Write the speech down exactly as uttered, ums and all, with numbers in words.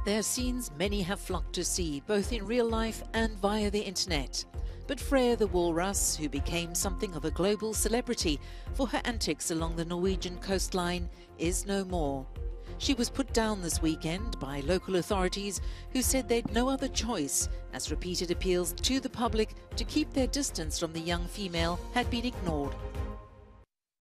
They are scenes many have flocked to see, both in real life and via the internet. But Freya the walrus, who became something of a global celebrity for her antics along the Norwegian coastline, is no more. She was put down this weekend by local authorities who said they'd no other choice, as repeated appeals to the public to keep their distance from the young female had been ignored.